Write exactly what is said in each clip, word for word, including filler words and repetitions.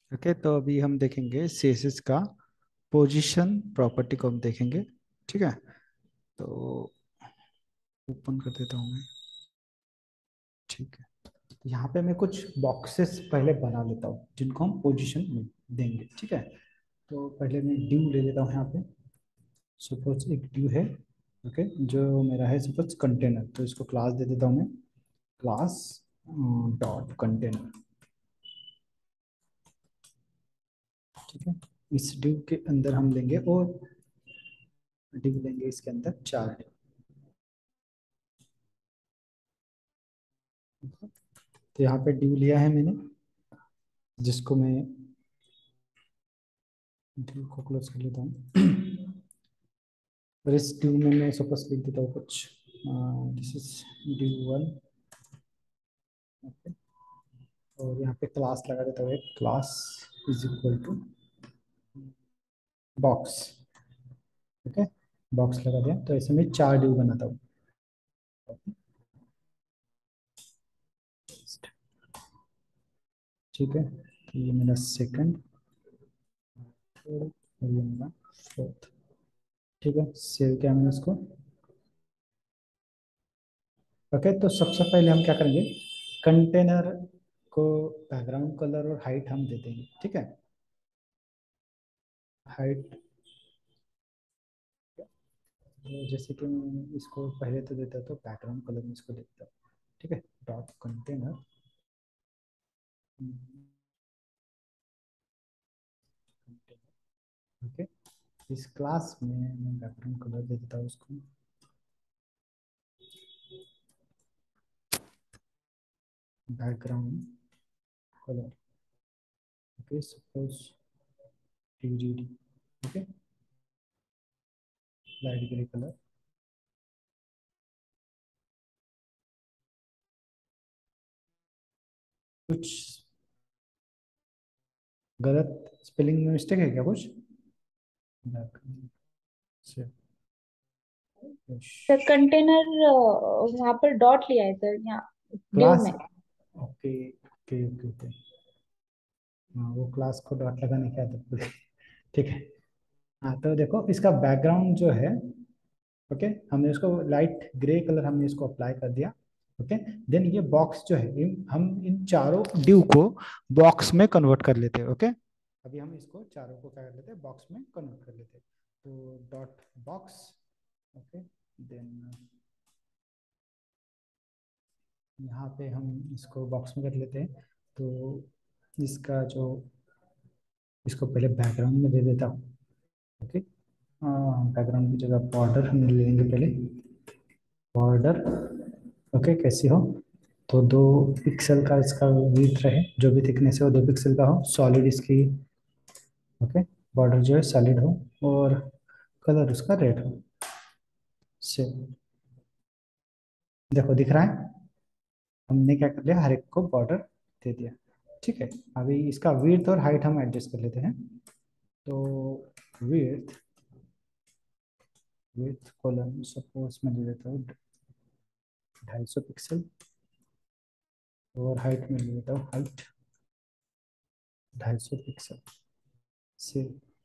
Okay, तो अभी हम देखेंगे सीएसएस का पोजीशन प्रॉपर्टी को हम देखेंगे। ठीक है, तो ओपन कर देता हूँ मैं। ठीक है, तो यहाँ पे मैं कुछ बॉक्सेस पहले बना लेता हूँ जिनको हम पोजीशन में देंगे। ठीक है, तो पहले मैं ड्यू ले लेता हूँ यहाँ पे। सपोज एक ड्यू है, ओके, जो मेरा है सपोज कंटेनर, तो इसको क्लास दे देता हूँ मैं। Class dot container. ठीक है, इस ड्यू के अंदर हम लेंगे और ड्यू लेंगे इसके अंदर चार ड्यू। तो यहाँ पे ड्यू लिया है मैंने, जिसको मैं ड्यू को क्लोज कर लेता हूँ। और इस ड्यू में मैं सपोज लिख देता हूँ कुछ, this is div one. Okay, और यहाँ पे क्लास लगा देता हूँ, एक class is equal to box. Okay, box लगा दिया, तो ऐसे में चार ड्यू बनाता हूँ। ठीक है, तो ये मेरा सेकंड और ये मेरा फोर्थ। ठीक है, सेव किया मैंने इसको। ओके, तो सबसे पहले हम क्या करेंगे, कंटेनर को बैकग्राउंड कलर और हाइट हम दे देंगे। ठीक है, हाइट, तो जैसे कि मैं इसको पहले तो देता तो बैकग्राउंड कलर में इसको देता हूँ। ठीक है, डॉट कंटेनर। ओके, इस क्लास में मैं बैकग्राउंड कलर दे देता हूँ उसको, बैकग्राउंड कलर। ओके, सपोज टीजीडी। Okay, light grey colour. कुछ गलत स्पेलिंग में मिस्टेक है क्या कुछ? Background से सर कंटेनर वहां पर डॉट लिया है सर, यहाँ ड्यू क्लास। में। ओके ओके ओके ओके, हाँ वो क्लास को डॉट लगाने क्या था। ठीक है, हाँ तो देखो इसका बैकग्राउंड जो है, ओके, हमने इसको लाइट ग्रे कलर हमने इसको अप्लाई कर दिया। ओके, देन ये बॉक्स जो है, इन, हम इन चारों ड्यू को बॉक्स में कन्वर्ट कर लेते हैं। ओके, अभी हम इसको चारों को क्या कर लेते हैं, बॉक्स में कन्वर्ट कर लेते हैं। तो डॉट बॉक्स। ओके, देन यहाँ पे हम इसको बॉक्स में कर लेते हैं। तो इसका जो, इसको पहले बैकग्राउंड में दे देता हूँ। ओके, बैकग्राउंड की जगह बॉर्डर हम ले लेंगे पहले, बॉर्डर। ओके, कैसी हो, तो दो पिक्सल का इसका विड्थ रहे, जो भी थिकनेस है वो दो पिक्सल का हो, सॉलिड इसकी। ओके, बॉर्डर जो है सॉलिड हो और कलर उसका रेड हो। से देखो दिख रहा है, हमने क्या कर लिया, हर एक को बॉर्डर दे दिया। ठीक है, अभी इसका विड्थ और हाइट हम एडजस्ट कर लेते हैं। तो विड्थ, विड्थ कॉलम सपोज मैं दे देता हूँ ढाई सौ पिक्सल, और हाइट में ले लेता हूँ हाइट ढाई सौ पिक्सल। से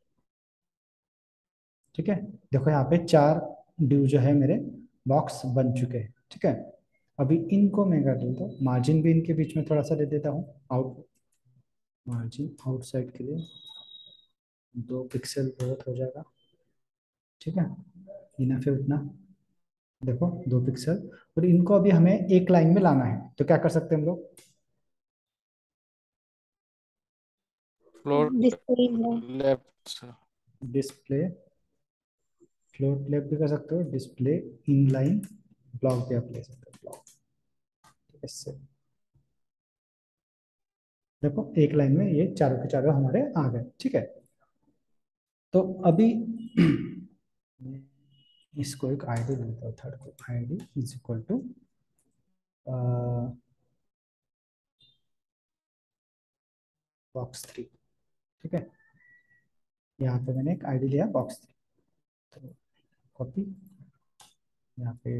ठीक है, देखो यहाँ पे चार ड्यू जो है मेरे बॉक्स बन चुके हैं। ठीक है, अभी इनको मैं कर देता हूँ, मार्जिन भी इनके बीच में थोड़ा सा दे देता हूँ, आउट मार्जिन आउटसाइड के लिए दो पिक्सल बहुत हो जाएगा। ठीक है, इनफ है उतना, देखो दो पिक्सल। और इनको अभी हमें एक लाइन में लाना है, तो क्या कर सकते हैं हम लोग, फ्लोर डिस्प्ले में। लेफ्ट। डिस्प्ले फ्लोट लेफ्ट भी कर सकते हो, डिस्प्ले इन लाइन ब्लॉक भी आप ले सकते हो, ब्लॉक। इससे देखो एक लाइन में ये चारों के चारों हमारे आ गए। ठीक है, तो अभी मैं इसको एक आईडी देता हूँ, थर्ड को ID is equal to box three. ठीक है, यहाँ पे मैंने एक आईडी लिया बॉक्स थ्री, तो कॉपी, यहाँ पे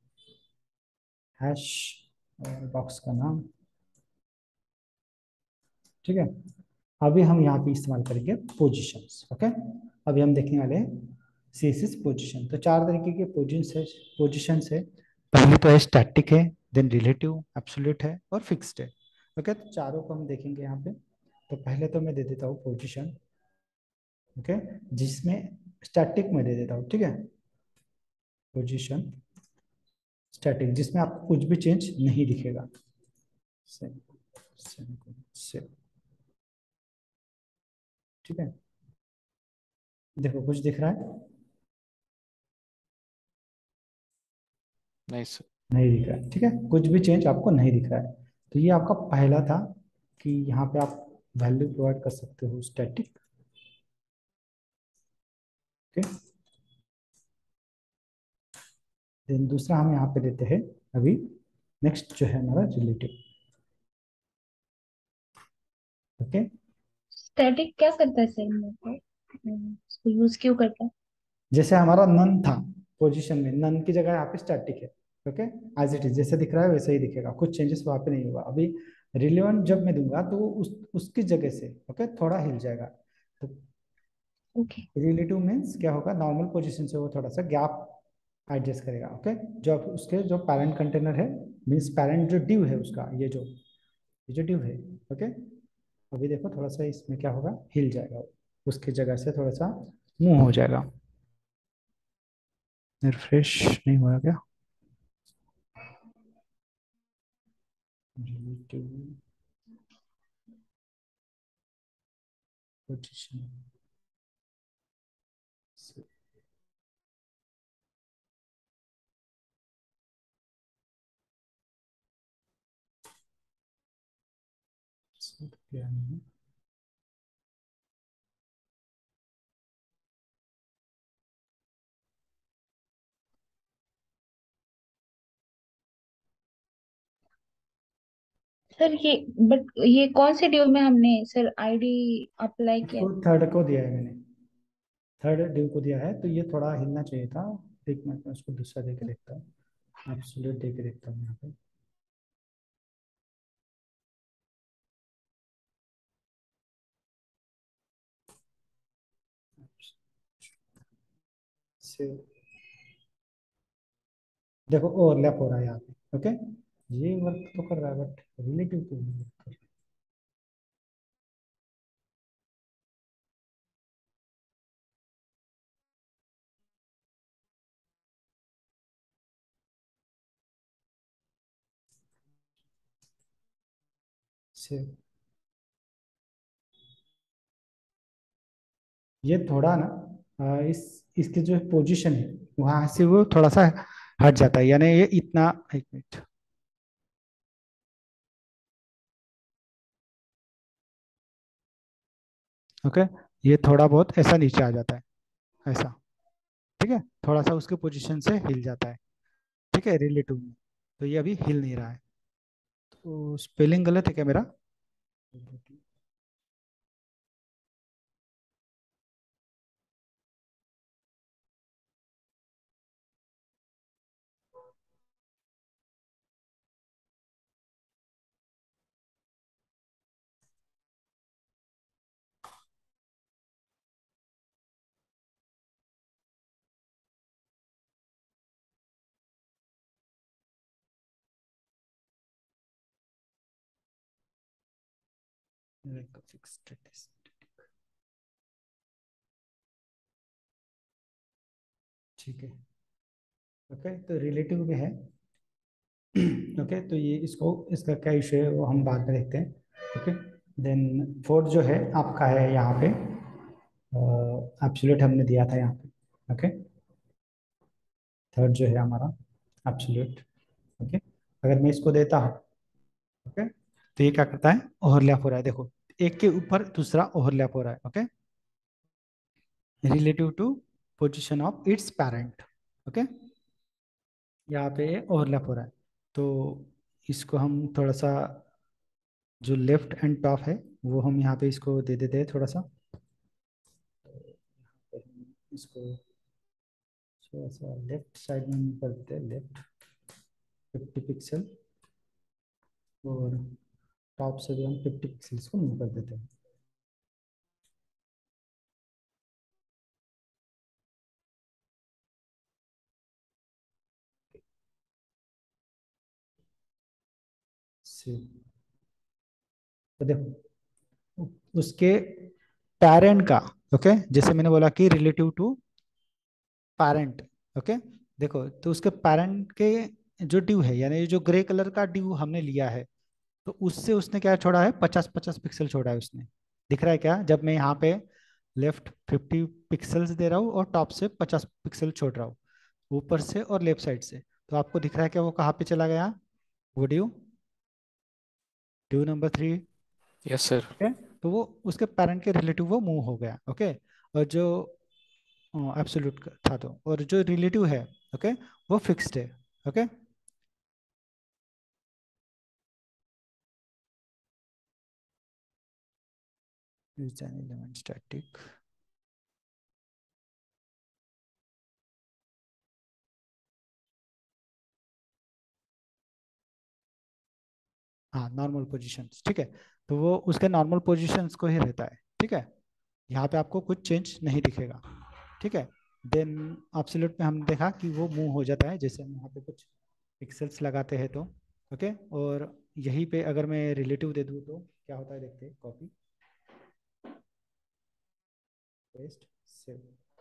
हैश और बॉक्स का नाम। ठीक है, अभी हम यहाँ पे इस्तेमाल करेंगे पोजिशंस। ओके, अभी हम देखने वाले हैं सीएसएस पोजीशन। तो चार तरीके के पोजीशन है, पोजीशंस है। पहले तो है स्टैटिक है, देन रिलेटिव, एब्सोल्यूट है और फिक्स्ड है। ओके, तो चारों को हम देखेंगे यहाँ पे। तो पहले तो मैं दे देता हूँ पोजीशन। ओके, जिसमें स्टैटिक में दे देता हूँ, ठीक है, पोजीशन स्टैटिक, जिसमें आपको कुछ भी चेंज नहीं दिखेगा। सेम सेम सेम, ठीक है, देखो कुछ दिख रहा है? नहीं सर। नहीं दिख रहा है, ठीक है, कुछ भी चेंज आपको नहीं दिख रहा है। तो ये आपका पहला था कि यहाँ पे आप वैल्यू प्रोवाइड कर सकते हो स्टैटिक। ओके, देन दूसरा हम यहाँ पे देते हैं अभी, नेक्स्ट जो है हमारा रिलेटिव। ओके, स्टैटिक क्या करता है सर मेरे को, हम्म, इसको यूज क्यों करता है? जैसे हमारा नन था पोजीशन में, नन की जगह यहाँ पे स्टैटिक है। ओके, एज इट इज जैसे दिख रहा है वैसे ही दिखेगा, कुछ चेंजेस वहाँ पे नहीं होगा। अभी रिलेवेंट जब मैं दूंगा तो वो उस उसकी जगह से ओके थोड़ा हिल जाएगा। तो ओके। रिलेटिव मीन्स क्या होगा, नॉर्मल पोजीशन से वो थोड़ा सा गैप एडजस्ट करेगा। ओके, जो उसके जो पैरेंट कंटेनर है, मीन्स पैरेंट जो ड्यू है उसका, ये जो ये जो ड्यू है। ओके, अभी देखो थोड़ा सा इसमें क्या होगा, हिल जाएगा वो, उसकी जगह से थोड़ा सा मूव हो जाएगा। रिफ्रेश नहीं हुआ क्या? रिलेटिव पोजीशन क्या नहीं है? सर ये, बट ये कौन से ड्यू में हमने सर आईडी अप्लाई किया इसको है? थर्ड को दिया है मैंने, थर्ड ड्यू को दिया है, तो ये थोड़ा हिलना चाहिए था। एक मिनट में उसको दूसरा दे के देखता हूँ, एब्सोल्यूट दे के देखता हूँ यहाँ पे। से देखो ओवरलैप हो रहा है यहाँ पे। ओके, ये वर्क तो कर रहा है बट रिलेटिव क्यों नहीं work कर रहा से? ये थोड़ा ना आ, इस इसके जो पोजीशन है वहां से वो थोड़ा सा हट जाता है, यानी ये इतना, एक मिनट। ओके, ये थोड़ा बहुत ऐसा नीचे आ जाता है, ऐसा, ठीक है, थोड़ा सा उसके पोजीशन से हिल जाता है, ठीक है, रिलेटिव में। तो ये अभी हिल नहीं रहा है। तो स्पेलिंग गलत है क्या मेरा? फिक्स्ड, ठीक है। ओके, तो रिलेटिव में है। ओके, तो ये इसको इसका क्या इशू है वो हम बाद में देखते हैं। ओके, देन फोर्थ जो है आपका है यहाँ पे, एब्सोल्यूट हमने दिया था यहाँ पे। ओके, थर्ड जो है हमारा एब्सोल्यूट। ओके, अगर मैं इसको देता हूँ, ओके, तो ये क्या करता है, ओवरलैप हो रहा है, देखो एक के ऊपर दूसरा ओवरलैप हो रहा है। Okay, relative to position of its parent. Okay, यहाँ पे ओवरलैप हो रहा है। तो इसको हम थोड़ा सा, जो लेफ्ट एंड टॉप है वो हम यहाँ पे इसको दे देते हैं थोड़ा सा। तो इसको थोड़ा सा लेफ्ट साइड में move कर देते हैं, लेफ्ट फिफ्टी पिक्सल, और टॉप से भी हम फिफ्टी पिक्सल्स को मूव कर देते हैं। सेव। तो देखो उसके पेरेंट का, ओके, जैसे मैंने बोला कि रिलेटिव टू पेरेंट, ओके। देखो तो उसके पेरेंट के जो ड्यू है, यानी जो ग्रे कलर का ड्यू हमने लिया है, तो उससे उसने क्या छोड़ा है, पचास पचास पिक्सल छोड़ा है उसने। दिख रहा है क्या, जब मैं यहाँ पे लेफ्ट फिफ्टी पिक्सल्स दे रहा हूँ और टॉप से पचास पिक्सल छोड़ रहा हूँ, ऊपर से और लेफ्ट साइड से, तो आपको दिख रहा है क्या वो कहाँ पे चला गया, वो div, div number three. Yes sir. Okay, तो वो उसके पेरेंट के रिलेटिव वो मूव हो गया, ओके। और जो एब्सोल्यूट था, तो और जो रिलेटिव है, ओके, वो फिक्स्ड है, okay. use an element static। हाँ, नॉर्मल पोजीशंस, ठीक है। तो वो उसके नॉर्मल पोजीशंस को ही रहता है, ठीक है। यहाँ पे आपको कुछ चेंज नहीं दिखेगा, ठीक है। देन एब्सोल्यूट में हमने देखा कि वो मूव हो जाता है, जैसे हम यहाँ पे कुछ पिक्सेल्स लगाते हैं तो, ओके। और यहीं पे अगर मैं रिलेटिव दे दूँ तो क्या होता है, देखते हैं, कॉपी पेस्ट सेव।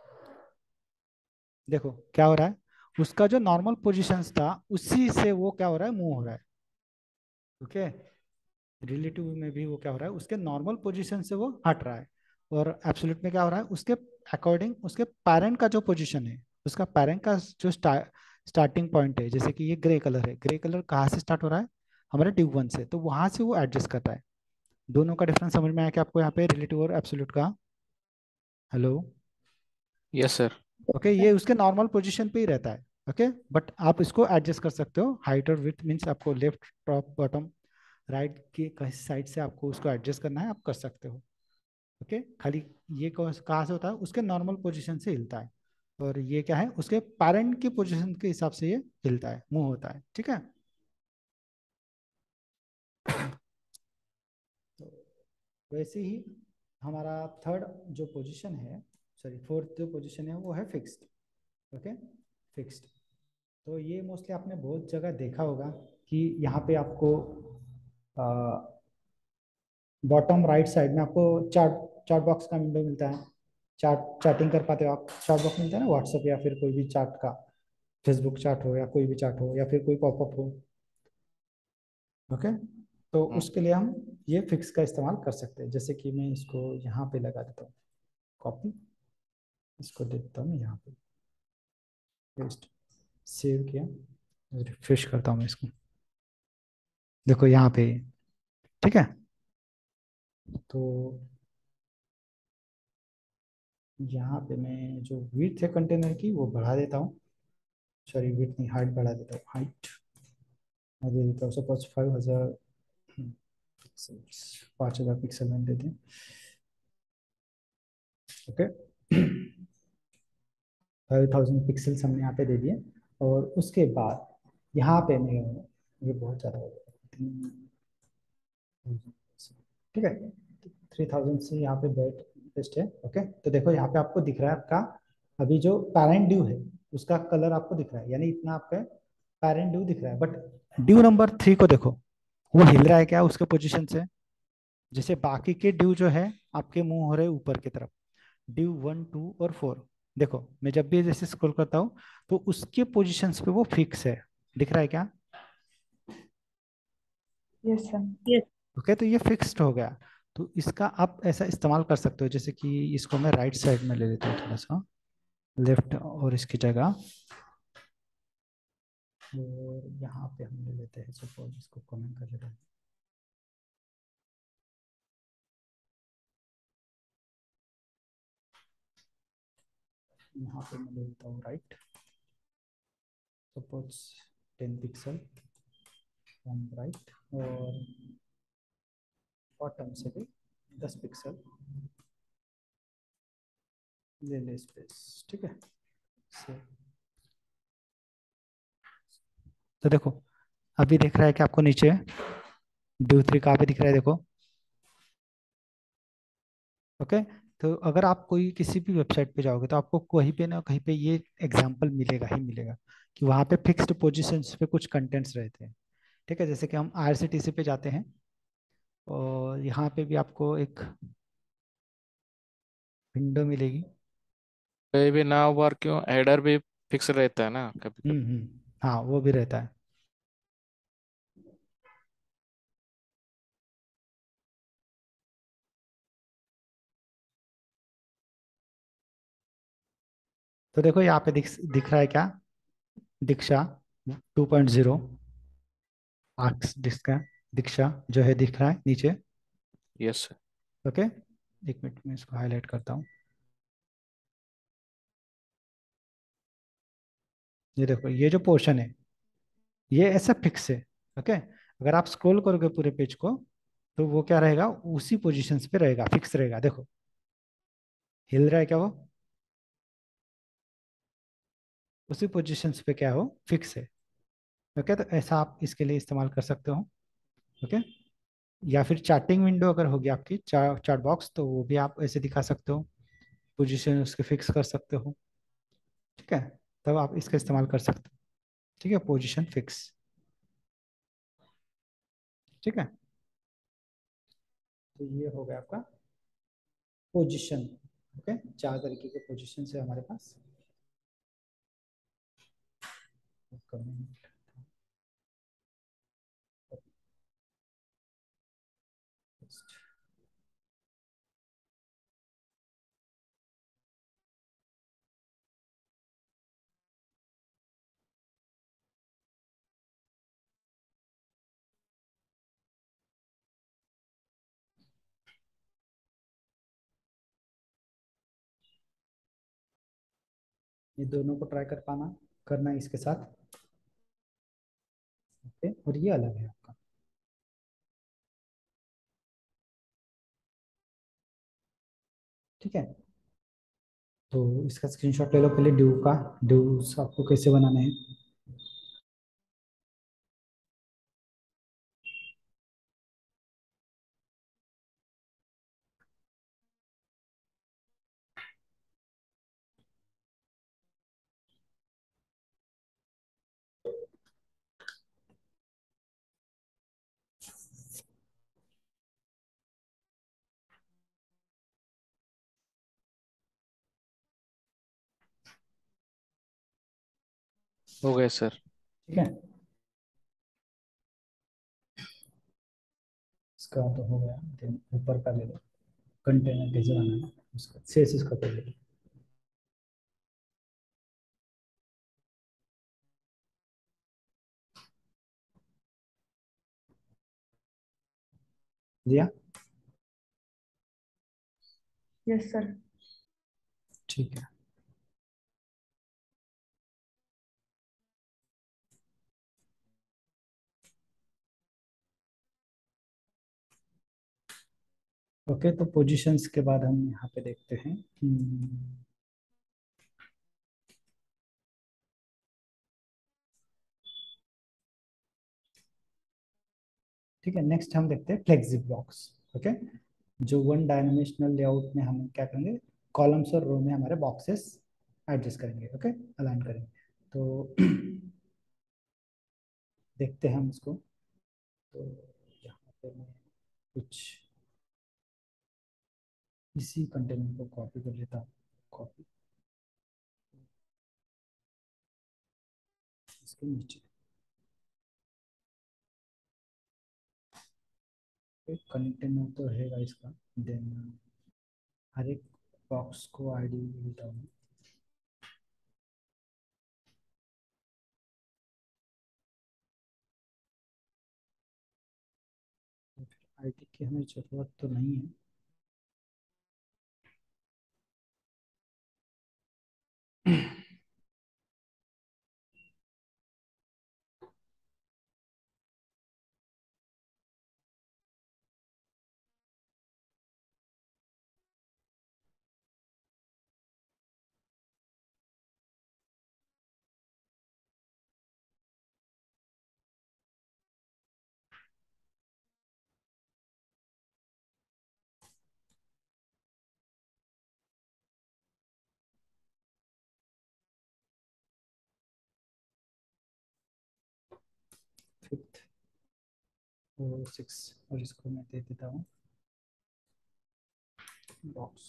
देखो क्या हो रहा है, उसका जो नॉर्मल पोजीशंस था उसी से वो क्या हो रहा है, मूव हो रहा है, ओके। रिलेटिव में भी वो क्या हो रहा है, उसके नॉर्मल पोजीशन से वो हट रहा है। और एब्सोल्यूट में क्या हो रहा है, उसके अकॉर्डिंग उसके पेरेंट का जो पोजीशन है, उसका पेरेंट का जो स्टार, स्टार्टिंग पॉइंट है, जैसे कि ये ग्रे कलर है, ग्रे कलर कहाँ से स्टार्ट हो रहा है, हमारे ड्यू वन से, तो वहां से वो एडजस्ट कर रहा है। दोनों का डिफरेंस समझ में आया कि आपको यहाँ पे रिलेटिव और एब्सोल्यूट का। हेलो। Yes sir. ओके, ये उसके नॉर्मल पोजीशन पे ही रहता है, ओके। बट आप इसको एडजस्ट कर सकते हो, हाइट और विड्थ मीन्स आपको लेफ्ट टॉप बॉटम राइट की साइड से आपको उसको एडजस्ट करना है, आप कर सकते हो, ओके। खाली ये कहाँ से होता है, उसके नॉर्मल पोजीशन से हिलता है। और ये क्या है, उसके पेरेंट की पोजीशन के हिसाब से ये हिलता है, मूव होता है, ठीक है। तो वैसे ही हमारा थर्ड जो पोजीशन है, सॉरी फोर्थ जो पोजीशन है वो है फिक्स्ड, ओके, फिक्स्ड। तो ये मोस्टली आपने बहुत जगह देखा होगा कि यहाँ पे आपको बॉटम राइट साइड में आपको चार्ट चार्ट बॉक्स का विंडो मिलता है। चार्ट चैटिंग कर पाते हो आप, चार्ट बॉक्स मिलता है ना व्हाट्सएप या फिर कोई भी चार्ट का, फेसबुक चार्ट हो या कोई भी चार्ट हो या फिर कोई पॉपअप हो, ओके। तो हम्म। उसके लिए हम ये फिक्स का इस्तेमाल कर सकते हैं, जैसे कि मैं इसको यहाँ पे लगा देता हूँ, कॉपी, इसको दे देता हूँ यहाँ पे पेस्ट, सेव किया, रिफ्रेश करता हूँ मैं इसको, देखो यहाँ पे, ठीक है। तो यहाँ पे मैं जो विड्थ है कंटेनर की वो बढ़ा देता हूँ, सॉरी विड्थ नहीं, हाइट बढ़ा देता हूँ, हाइट मैं दे देता हूँ सपोज फाइव हजार, पाँच हजार पिक्सल मैंने देते हैं, ओके। फाइव थाउजेंड पिक्सल्स हमने यहाँ पे दे दिए। और उसके बाद यहाँ पे मैं, ये बहुत ज़्यादा हो गया, ठीक है, थ्री थाउजेंड से यहाँ पे बेट बेस्ट है, ओके। तो देखो यहाँ पे आपको दिख रहा है आपका अभी जो पेरेंट ड्यू है उसका कलर आपको दिख रहा है, यानी इतना आपका पेरेंट ड्यू दिख रहा है। बट ड्यू नंबर थ्री को देखो, वो हिल रहा है क्या उसके पोजीशन से, जैसे बाकी के ड्यू जो है आपके मुंह हो रहे हैं ऊपर की तरफ, ड्यू वन टू और फोर। देखो मैं जब भी जैसे स्क्रॉल करता हूँ तो उसके पोजीशंस पे वो फिक्स है, दिख रहा है क्या, यस सर। ओके। तो ये फिक्स्ड हो गया। तो इसका आप ऐसा इस्तेमाल कर सकते हो, जैसे कि इसको मैं राइट साइड में ले लेता हूँ थोड़ा सा, लेफ्ट और इसकी जगह, और यहाँ पे हम ले लेते हैं सपोज इसको कमेंट कर लेते हैं, यहाँ पे मैं ले लेता हूँ right, suppose ten pixel from right, और बॉटम से भी दस पिक्सल ले ले स्पेस, ठीक है। से तो देखो अभी दिख रहा है कि आपको नीचे ड्यू थ्री कहाँ पे दिख रहा है, देखो, ओके। तो अगर आप कोई किसी भी वेबसाइट पे जाओगे तो आपको कहीं पे ना कहीं पे ये एग्जांपल मिलेगा ही मिलेगा कि वहाँ पे फिक्स्ड पोजीशंस पे कुछ कंटेंट्स रहते हैं, ठीक है, जैसे कि हम आईआरसीटीसी पे जाते हैं और यहाँ पे भी आपको एक विंडो मिलेगी। कहीं भी ना बार क्यों हेडर भी फिक्स रहता है ना कभी हम्म कभी। हम्म हाँ, वो भी रहता है। तो देखो यहाँ पे दिख दिख रहा है क्या, दीक्षा टू पॉइंट जीरो, आर्क्स डिस्क, दीक्षा जो है दिख रहा है नीचे। Yes sir. ओके, एक मिनट में इसको हाईलाइट करता हूँ। ये देखो, ये जो पोर्शन है ये ऐसा फिक्स है। ओके, अगर आप स्क्रॉल करोगे पूरे पेज को तो वो क्या रहेगा, उसी पोजीशन पे रहेगा, फिक्स रहेगा। देखो हिल रहा है क्या वो, उसी पोजीशन पे क्या हो, फिक्स है। ओके, तो ऐसा आप इसके लिए इस्तेमाल कर सकते हो। ओके, या फिर चार्टिंग विंडो अगर होगी आपकी, चा, चार्ट बॉक्स, तो वो भी आप ऐसे दिखा सकते हो, पोजीशन उसके फिक्स कर सकते हो। ठीक है, तब आप इसका इस्तेमाल कर सकते हो। ठीक है, पोजीशन फिक्स। ठीक है, तो ये हो गया आपका पोजीशन। ओके, चार तरीके के पोजीशन है हमारे पास। ये दोनों को ट्राई कर पाना, करना है इसके साथ। ओके, और ये अलग है आपका। ठीक है, तो इसका स्क्रीनशॉट ले लो पहले ड्यू का। ड्यू आपको कैसे बनाना है। हो गए सर। ठीक है, इसका तो हो गया। Then ऊपर का ले लो, कंटेनर कैसे बनाना है उसका, सेस इसका पहले दिया। Yes sir. ठीक है, ओके, तो पोजीशंस के बाद हम यहाँ पे देखते हैं। हम्म, ठीक है, नेक्स्ट हम देखते हैं फ्लेक्सी ब्लॉक्स। ओके, जो वन डायमेंशनल लेआउट में हम क्या करेंगे, कॉलम्स और रो में हमारे बॉक्सेस एडजस्ट करेंगे। ओके, अलाइन करेंगे। तो देखते हैं हम इसको। तो यहाँ पे मैं कुछ इसी कंटेनर को कॉपी कर लेता हूँ। कॉपी इसके नीचे एक कंटेनर तो रहेगा इसका। देन हर एक बॉक्स को आईडी देता हूँ। आईडी की हमें जरूरत तो नहीं है। फिफ्थ, फोर सिक्स, और इसको मैं दे देता हूँ बॉक्स।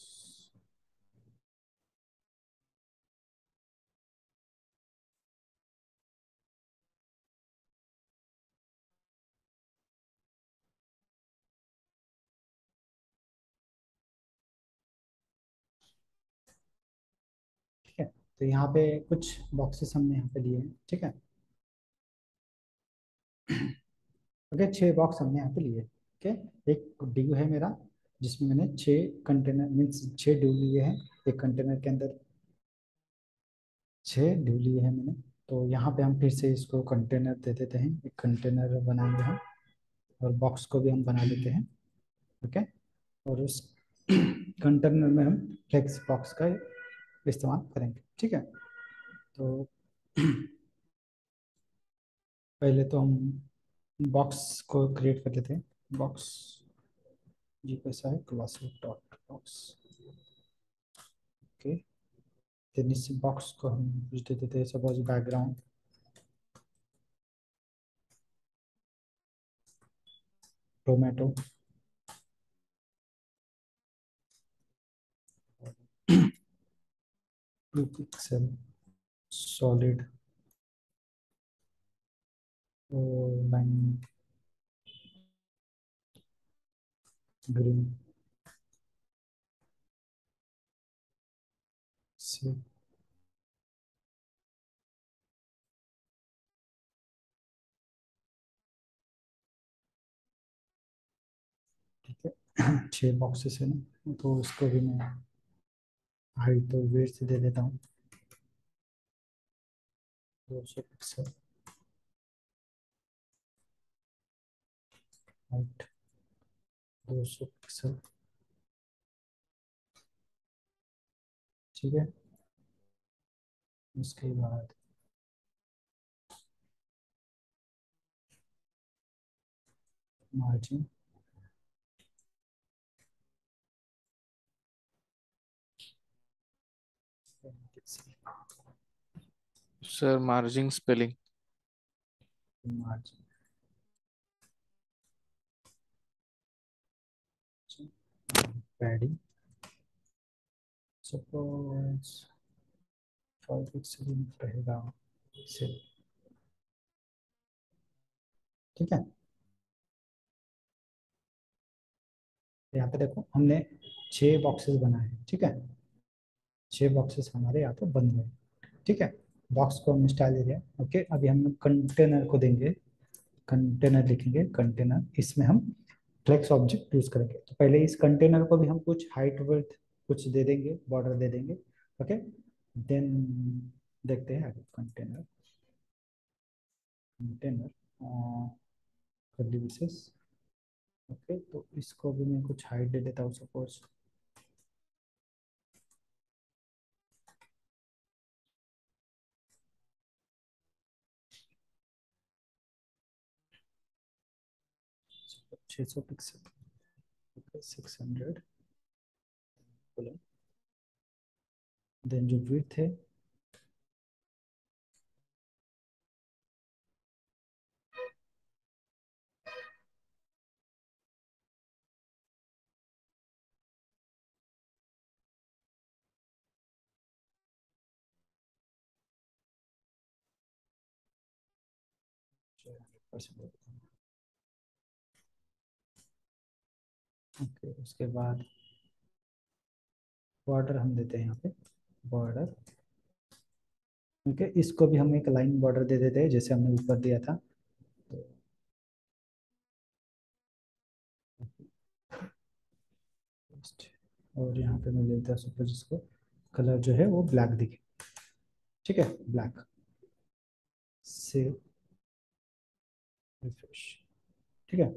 ठीक है, तो यहाँ पे कुछ बॉक्सेस हमने यहाँ पे लिए हैं। ठीक है, ओके, छह बॉक्स हमने यहाँ पे लिए। ओके, एक ड्यू है मेरा जिसमें मैंने छह कंटेनर मीन्स छह ड्यू लिए हैं। एक कंटेनर के अंदर छह ड्यू लिए हैं मैंने। तो यहाँ पे हम फिर से इसको कंटेनर दे देते हैं, एक कंटेनर बनाएंगे हम, और बॉक्स को भी हम बना लेते हैं। ओके, और उस कंटेनर में हम फ्लेक्स बॉक्स का इस्तेमाल करेंगे। ठीक है, तो पहले तो हम बॉक्स को क्रिएट कर लेते हैं। बॉक्स जी कैसा है, classic dot box. Okay, then इस बॉक्स को हम कुछ दे देते हैं, suppose background tomato. Two pixel solid line green से। ठीक है, छह बॉक्सेस है ना, तो उसको भी मैं हाइट तो वेट से दे देता हूँ दो सौ पिक्सल। हाइट दो सौ पिक्सल। ठीक है, उसके बाद margin sir margin spelling. Margin padding suppose five pixel रहेगा से। ठीक है, यहाँ पे देखो हमने छह बॉक्सेस बनाए हैं। ठीक है, छह बॉक्सेस हमारे यहाँ पे बन गए। ठीक है, बॉक्स को हम स्टाइल दे दिया। ओके, अभी हम कंटेनर को देंगे, कंटेनर लिखेंगे कंटेनर, इसमें हम फ्लेक्स ऑब्जेक्ट यूज करेंगे। तो पहले इस कंटेनर को भी हम कुछ हाइट विड्थ कुछ दे देंगे, बॉर्डर दे देंगे। ओके, देन देखते हैं आगे। Container container curly braces. Okay, तो इसको भी मैं कुछ हाइट दे देता हूँ, सपोज छः सौ pixel. Okay, six hundred. Then जो विड्थ है हंड्रेड परसेंट। ओके, उसके बाद बॉर्डर हम देते हैं यहाँ पे, बॉर्डर। ओके, इसको भी हम एक लाइन बॉर्डर दे देते हैं जैसे हमने ऊपर दिया था। तो और यहाँ पे मैं देता हूँ सपोज इसको कलर जो है वो ब्लैक दिखे। ठीक है, ब्लैक से रिफ्रेश। ठीक है,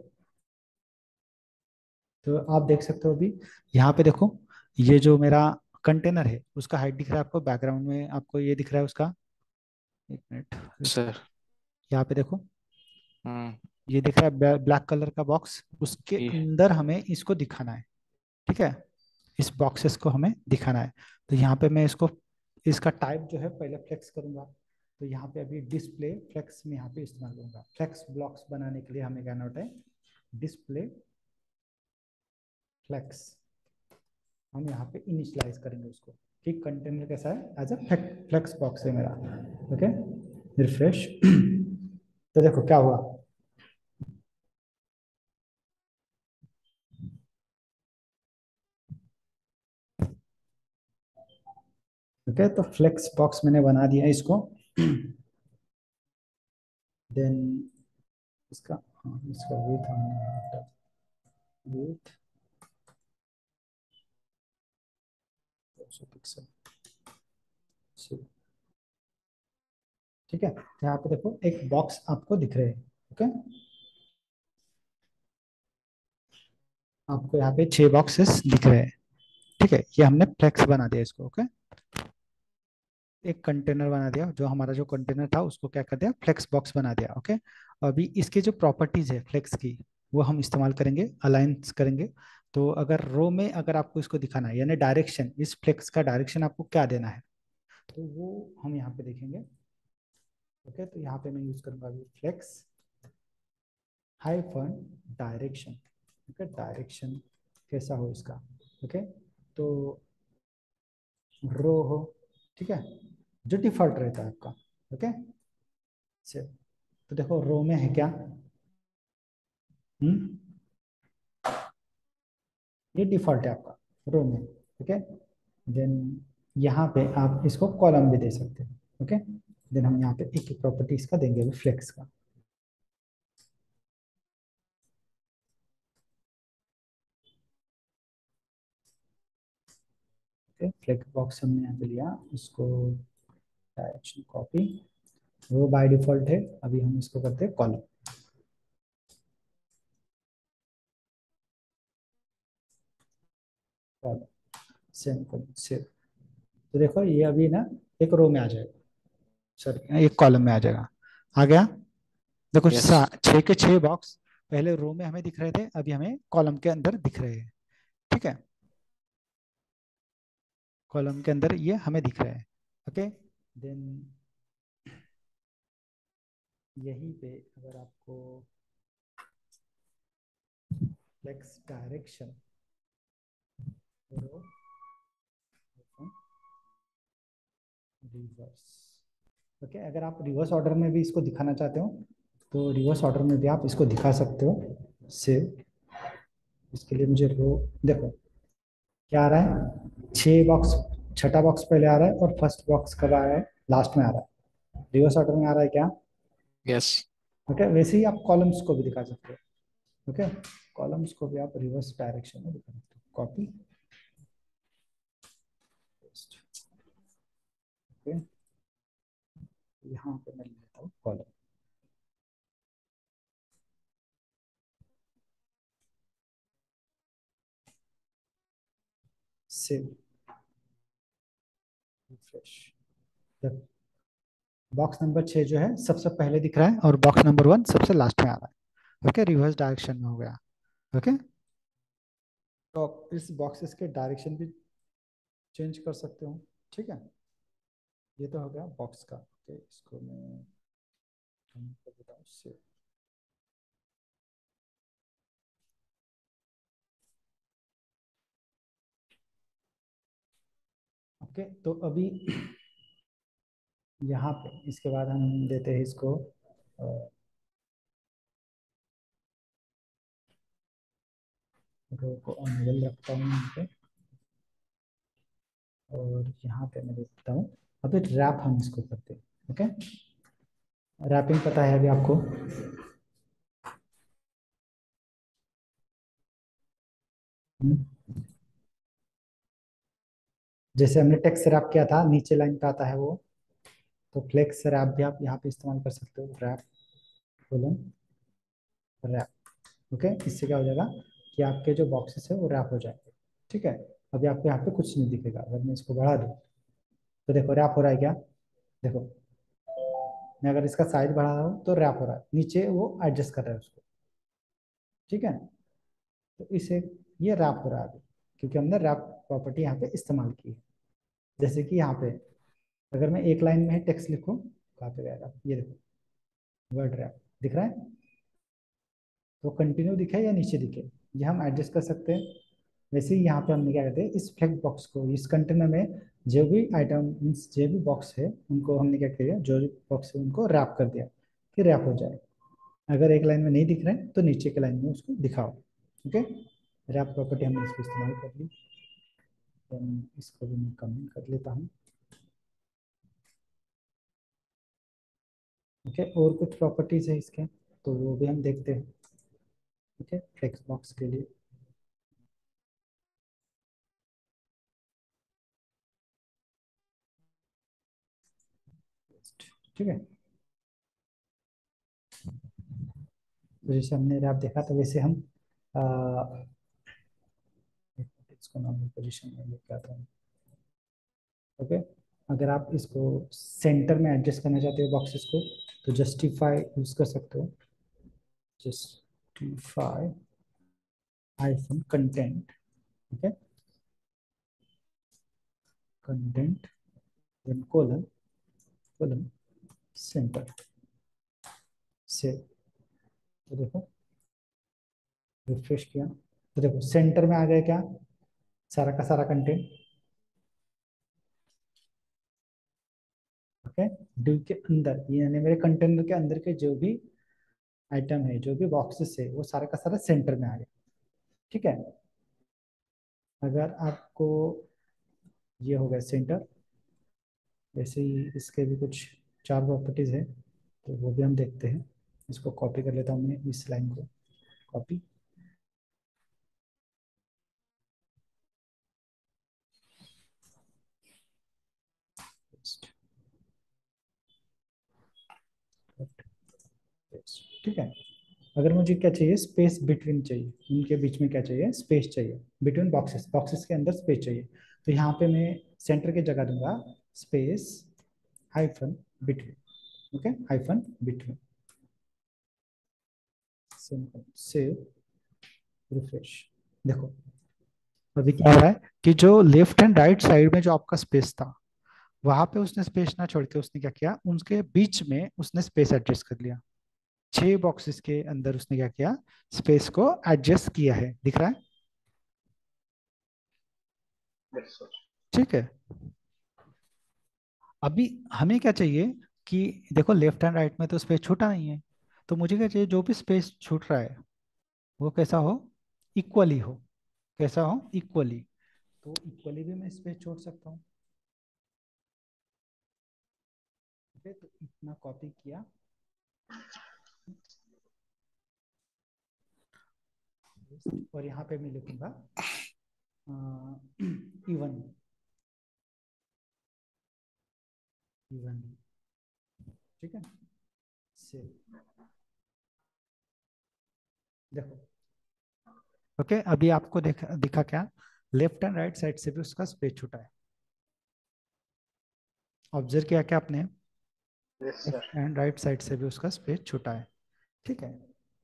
तो आप देख सकते हो अभी यहाँ पे देखो, ये जो मेरा कंटेनर है उसका हाइट दिख रहा है आपको, बैकग्राउंड में आपको ये दिख रहा है उसका। एक मिनट, सर। यहाँ पे देखो, हम्म। ये दिख रहा है ब्लैक कलर का बॉक्स, उसके ये अंदर हमें इसको दिखाना है। ठीक है, इस बॉक्सेस को हमें दिखाना है। तो यहाँ पे मैं इसको, इसका टाइप जो है पहले फ्लेक्स करूंगा। तो यहाँ पे अभी डिस्प्ले फ्लेक्स में यहाँ पे इस्तेमाल करूंगा। फ्लेक्स ब्लॉक्स बनाने के लिए हमें क्या नोट है, डिस्प्ले फ्लेक्स, हम यहाँ पे इनिशियलाइज करेंगे उसको कि कंटेनर कैसा है, एज अ फ्लेक्स बॉक्स है मेरा। Okay, refresh. तो देखो क्या हुआ, ओके तो फ्लेक्स बॉक्स मैंने बना दिया इसको। देन इसका, हाँ, इसका विड्थ हमने विड्थ दो सौ पिक्सल, ठीक है। तो यहाँ पे देखो एक बॉक्स आपको दिख रहे हैं। ओके, आपको यहाँ पे छह बॉक्सेस दिख रहे हैं, ठीक है। ये हमने फ्लेक्स बना दिया इसको। ओके, एक कंटेनर बना दिया, जो हमारा जो कंटेनर था उसको क्या कर दिया, फ्लेक्स बॉक्स बना दिया। ओके, अभी इसके जो प्रॉपर्टीज है फ्लेक्स की, वो हम इस्तेमाल करेंगे, अलाइंस करेंगे। तो अगर रो में अगर आपको इसको दिखाना है, यानी डायरेक्शन, इस फ्लेक्स का डायरेक्शन आपको क्या देना है, तो वो हम यहाँ पे देखेंगे। ओके, तो यहाँ पे मैं यूज करूंगा अभी flex hyphen direction. Okay, direction कैसा हो इसका। ओके, तो रो हो, ठीक है, जो डिफॉल्ट रहता है आपका। ओके, से तो देखो रो में है क्या, हम्म, ये डिफॉल्ट है आपका रो में। ठीक है, देन यहाँ पे आप इसको कॉलम भी दे सकते हैं। ओके, देन हम यहाँ पे एक एक प्रॉपर्टी इसका देंगे अभी फ्लेक्स का। ओके, फ्लेक्स बॉक्स हमने यहाँ पे लिया, उसको डायरेक्शन कॉपी, वो बाय डिफॉल्ट है, अभी हम इसको करते हैं column. Column same column save, तो देखो ये अभी ना एक रो में आ जाएगा, सॉरी एक कॉलम में आ जाएगा। आ गया, देखो यस। छह के छह बॉक्स पहले रो में हमें दिख रहे थे, अभी हमें कॉलम के अंदर दिख रहे हैं। ठीक है, कॉलम के अंदर ये हमें दिख रहा है। ओके, देन यहीं पे अगर आपको फ्लेक्स डायरेक्शन रिवर्स, ओके, अगर आप रिवर्स ऑर्डर में भी इसको दिखाना चाहते हो तो रिवर्स ऑर्डर में भी आप इसको दिखा सकते हो। सेव, इसके लिए मुझे रो, देखो क्या आ रहा है, छह बॉक्स, छठा बॉक्स पहले आ रहा है और फर्स्ट बॉक्स कब आ रहा है, लास्ट में आ रहा है, रिवर्स ऑर्डर में आ रहा है क्या। यस। ओके, वैसे ही आप कॉलम्स को भी दिखा सकते हो। ओके, कॉलम्स को भी आप रिवर्स डायरेक्शन में दिखा सकते हो, कॉपी पेस्ट। ओके, यहाँ पे मैं लेता हूँ column, save, refresh. Box number छह जो है सबसे पहले दिख रहा है और बॉक्स नंबर वन सबसे लास्ट में आ रहा है। ओके, रिवर्स डायरेक्शन में हो गया। ओके, तो आप इस बॉक्सेस के डायरेक्शन भी चेंज कर सकते हो। ठीक है, ये तो हो गया बॉक्स का। ओके, इसको मैं कम कर देता हूँ सेव। ओके, तो अभी यहाँ पे इसके बाद हम देते हैं इसको रो को अनवेल रखता हूँ यहाँ पे, और यहाँ पे मैं देता हूँ अभी रैप, हम इसको करते हैं। ओके, रैपिंग पता है अभी आपको, हम्म, जैसे हमने टेक्स्ट रैप किया था नीचे लाइन पे आता है वो, तो फ्लेक्स रैप भी आप यहाँ पे इस्तेमाल कर सकते हो, रैप कोलन रैप। ओके, इससे क्या हो जाएगा कि आपके जो बॉक्सेस है वो रैप हो जाएंगे। ठीक है, अभी आपको यहाँ पे कुछ नहीं दिखेगा, अगर मैं इसको बढ़ा दूँ तो देखो रैप हो रहा है क्या, देखो मैं अगर इसका साइज बढ़ा रहा हूँ तो रैप हो रहा है, नीचे वो एडजस्ट कर रहा है उसको। ठीक है, तो इसे ये रैप हो रहा है अभी, क्योंकि हमने रैप प्रॉपर्टी यहाँ पे इस्तेमाल की है। जैसे कि यहाँ पे अगर मैं एक लाइन में टेक्स्ट लिखूँ, कहाँ पे गया, ये देखो वर्ड रैप दिख रहा है, तो कंटिन्यू दिखे या नीचे दिखे, ये हम एडजस्ट कर सकते हैं। वैसे ही यहाँ पे हमने क्या कहते हैं, इस फ्लेक्स बॉक्स को, इस कंटेनर में जो भी आइटम मीन्स जो भी बॉक्स है उनको हमने क्या किया, जो बॉक्स है उनको रैप कर दिया कि रैप हो जाए। अगर एक लाइन में नहीं दिख रहे हैं तो नीचे के लाइन में उसको दिखाओ। ओके, रैप प्रॉपर्टी हमने इसको इस्तेमाल कर ली। Then इसको भी मैं कमेंट कर लेता हूँ। ओके, और कुछ प्रॉपर्टीज है इसके, तो वो भी हम देखते हैं। ओके, टेक्स्ट बॉक्स के लिए ठीक है, तो जैसे हमने रैप देखा तो वैसे हम आ, इसको नॉर्मल पोजीशन में लेके आता हूँ। ओके, अगर आप इसको सेंटर में एडजस्ट करना चाहते हो बॉक्सेस को, तो जस्टिफाई यूज कर सकते हो। Justify hyphen content. Okay, content then colon colon centre से। तो देखो, रिफ्रेश किया तो देखो सेंटर में आ गया क्या, सारा का सारा कंटेंट। ओके, डिव के अंदर यानी मेरे कंटेनर के अंदर के जो भी आइटम है, जो भी बॉक्सेस है, वो सारा का सारा सेंटर में आ गया। ठीक है, अगर आपको ये हो गया सेंटर, वैसे ही इसके भी कुछ चार प्रॉपर्टीज है, तो वो भी हम देखते हैं। इसको कॉपी कर लेता हूँ मैं, इस लाइन को कॉपी। ठीक है, अगर मुझे क्या चाहिए, स्पेस बिटवीन चाहिए, उनके बीच में क्या चाहिए, स्पेस चाहिए, बिटवीन बॉक्सेस, बॉक्सेस के अंदर स्पेस चाहिए। तो यहाँ पे मैं सेंटर की जगह दूंगा space hyphen between. Okay, hyphen between, save, refresh. देखो अभी क्या हो रहा है कि जो लेफ्ट एंड राइट साइड में जो आपका स्पेस था, वहां पे उसने स्पेस ना छोड़ के उसने क्या किया, उनके बीच में उसने स्पेस एडजस्ट कर लिया। छह बॉक्सेस के अंदर उसने क्या किया, स्पेस को एडजस्ट किया है, दिख रहा है। ठीक है, अभी हमें क्या चाहिए कि देखो लेफ्ट एंड राइट में तो स्पेस छूटा नहीं है, तो मुझे क्या चाहिए, जो भी स्पेस छूट रहा है वो कैसा हो, इक्वली हो। कैसा हो, इक्वली। तो इक्वली भी मैं स्पेस छोड़ सकता हूँ। ठीक है, तो इतना कॉपी किया, और यहाँ पे मैं लिखूंगा इवन, इवन। ठीक है, से देखो। ओके, अभी आपको देखा दिखा क्या, लेफ्ट एंड राइट साइड से भी उसका स्पेस छूटा है। ऑब्जर्व किया क्या आपने, लेफ्ट एंड राइट साइड से भी उसका स्पेस छूटा है। ठीक है,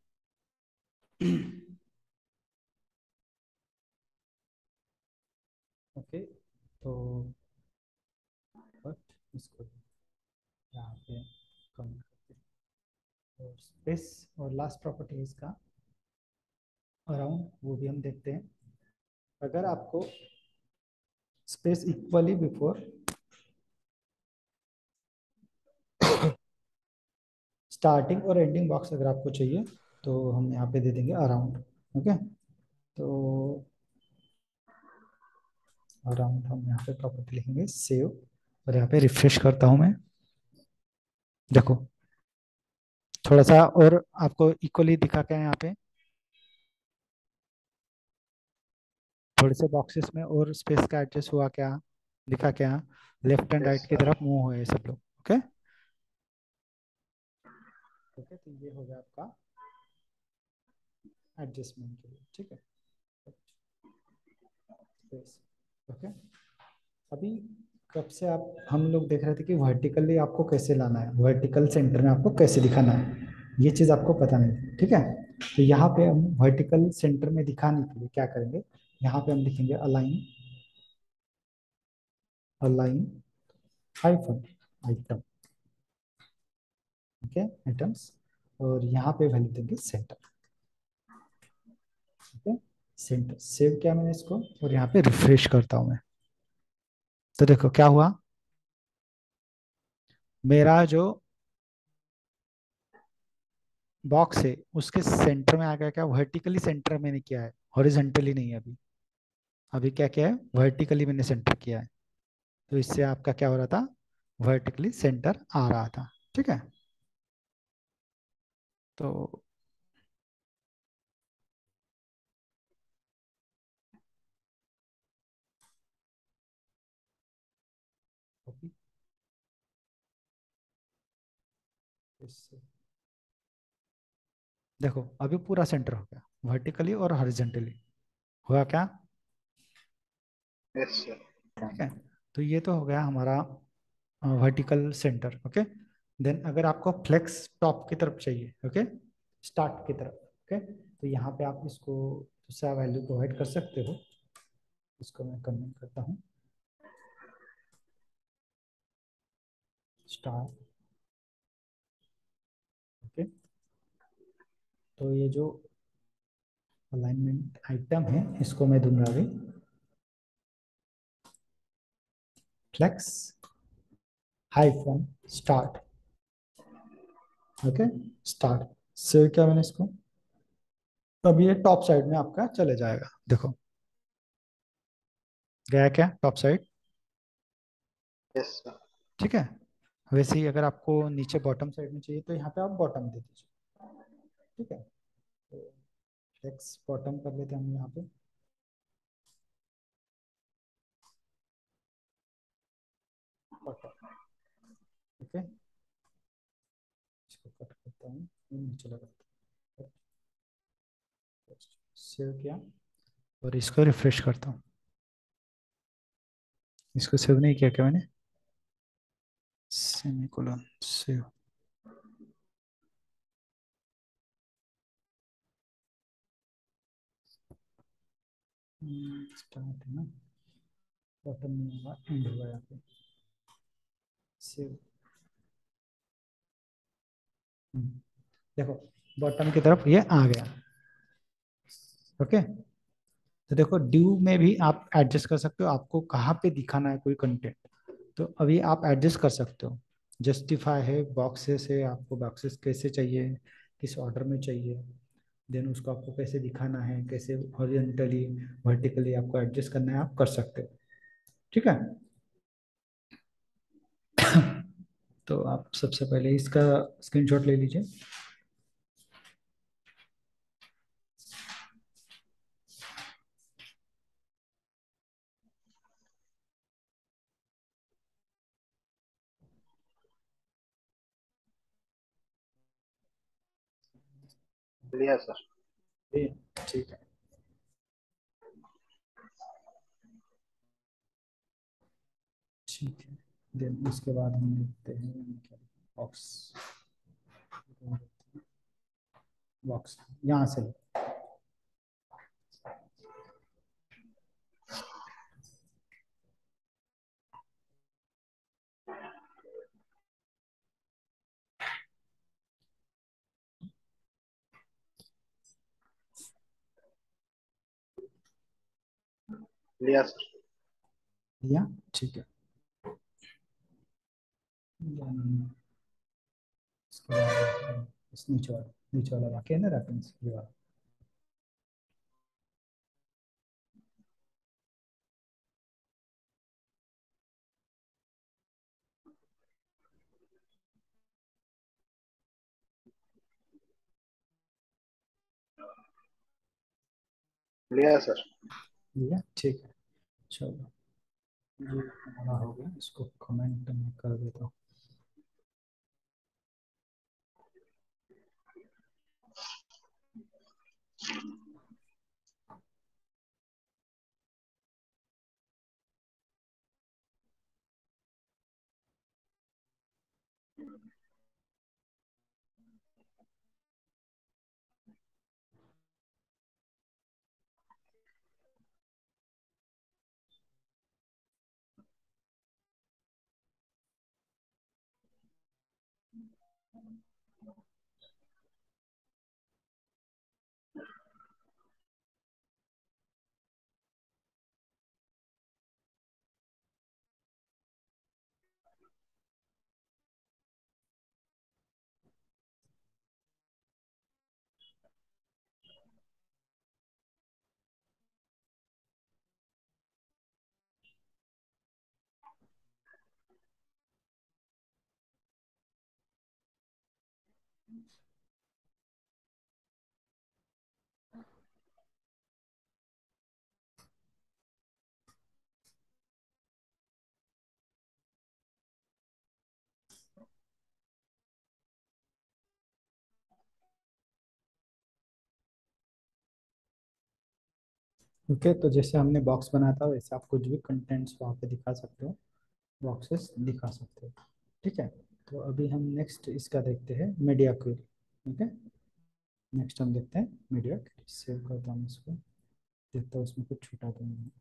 ओके, तो बट इसको यहाँ पे कम करते हैं, और स्पेस और लास्ट प्रॉपर्टी है इसका अराउंड, वो भी हम देखते हैं। अगर आपको स्पेस इक्वली बिफोर स्टार्टिंग और एंडिंग बॉक्स अगर आपको चाहिए, तो हम यहाँ पे दे देंगे अराउंड। ओके, तो अराउंड हम यहाँ पे प्रॉपर्टी लिखेंगे सेव, और यहाँ पे रिफ्रेश करता हूँ मैं। देखो थोड़ा सा और आपको इक्वली दिखा क्या है यहाँ पे, थोड़े से बॉक्सेस में और स्पेस का एडजस्ट हुआ क्या, दिखा क्या, लेफ्ट एंड राइट की तरफ मूव हुए सब लोग। ओके, ओके, तो ये हो गया आपका एडजस्टमेंट के लिए। ठीक है, स्पेस। ओके, अभी कब से आप हम लोग देख रहे थे कि वर्टिकली आपको कैसे लाना है, वर्टिकल सेंटर में आपको कैसे दिखाना है, ये चीज आपको पता नहीं थी। ठीक है, तो यहाँ पे हम वर्टिकल सेंटर में दिखाने के लिए क्या करेंगे, यहाँ पे हम लिखेंगे align, align hyphen item. Okay, items, और यहाँ पे वैल्यू देंगे सेंटर। ओके, सेंटर सेव किया मैंने इसको, और यहाँ पे रिफ्रेश करता हूँ मैं। तो देखो क्या हुआ, मेरा जो बॉक्स है उसके सेंटर में आ गया। क्या वर्टिकली सेंटर मैंने किया है, हॉरिजेंटली नहीं। अभी अभी क्या किया है, वर्टिकली मैंने सेंटर किया है। तो इससे आपका क्या हो रहा था, वर्टिकली सेंटर आ रहा था। ठीक है, तो copy, इससे देखो अभी पूरा सेंटर हो गया, वर्टिकली और हॉरिजेंटली हुआ क्या। Yes sir. ठीक है, तो ये तो हो गया हमारा वर्टिकल सेंटर। ओके, देन अगर आपको फ्लेक्स टॉप की तरफ चाहिए, ओके, स्टार्ट की तरफ, ओके, तो यहाँ पे आप इसको दूसरा वैल्यू प्रोवाइड कर सकते हो। इसको मैं कमेंट करता हूँ, स्टार। ओके, तो ये जो अलाइनमेंट आइटम है इसको मैं दूंगा अभी flex hyphen start. Okay, start save किया मैंने इसको। तो अभी ये टॉप साइड में आपका चले जाएगा। देखो गया क्या टॉप साइड। Yes sir. ठीक है, वैसे ही अगर आपको नीचे बॉटम साइड में चाहिए तो यहाँ पे आप बॉटम दे दीजिए। ठीक है, तो फ्लेक्स बॉटम कर लेते हैं हम यहाँ पे। बॉटम, ओके, इसको कट करता हूँ, ये नीचे लगाता हूँ, सेव किया और इसको रिफ्रेश करता हूँ। इसको सेव नहीं किया क्या मैंने, सेमीकोलन सेव। स्टार्ट है ना, बॉटम नहीं होगा, एंड होगा यहाँ पे, सेव। देखो बॉटम की तरफ ये आ गया। ओके, तो देखो ड्यू में भी आप एडजस्ट कर सकते हो, आपको कहाँ पे दिखाना है कोई कंटेंट, तो अभी आप एडजस्ट कर सकते हो। जस्टिफाई है, बॉक्सेस है, आपको बॉक्सेस कैसे चाहिए, किस ऑर्डर में चाहिए, देन उसको आपको कैसे दिखाना है, कैसे हॉरिजॉन्टली वर्टिकली आपको एडजस्ट करना है, आप कर सकते हो। ठीक है, तो आप सबसे पहले इसका स्क्रीनशॉट ले लीजिए। लिया सर। ठीक है, ठीक है, देन उसके बाद हम लिखते हैं बॉक्स, बॉक्स यहाँ से। लिया सर। लिया, ठीक है, Then इसके बाद इस नीचे वाला, नीचे वाला वाक्य है ना रेफरेंस, ये वाला। लिया सर। लिया, ठीक है, चलो ये हमारा हो गया, इसको कमेंट में कर देता हूँ। ओके, तो जैसे हमने बॉक्स बनाया था वैसे आप कुछ भी कंटेंट्स वहाँ पे दिखा सकते हो, बॉक्सेस दिखा सकते हो। ठीक है, तो अभी हम नेक्स्ट इसका देखते हैं, मीडिया क्वेरी। ओके, नेक्स्ट हम देखते हैं मीडिया क्वेरी। सेव करता हूँ इसको, देखता हूँ उसमें कुछ छूटा तो नहीं।